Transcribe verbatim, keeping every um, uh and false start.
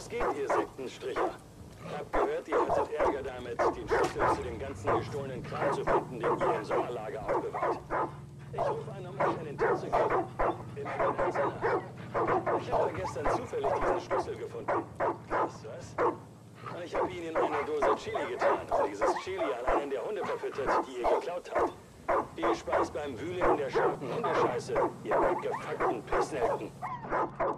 Was geht, ihr Sektenstricher? Hab gehört, ihr hattet Ärger damit, den Schlüssel zu dem ganzen gestohlenen Kram zu finden, den ihr im Sommerlager aufbewahrt. Ich rufe an, um euch einen Tipp zu geben. Im eigenen Sinne. Ich habe gestern zufällig diesen Schlüssel gefunden. Krass, was? Und ich habe ihn in eine Dose Chili getan und dieses Chili an einen der Hunde verfüttert, die ihr geklaut habt. Viel Spaß beim Wühlen in der scharfen Hundescheiße, ihr abgefuckten Pissnelken.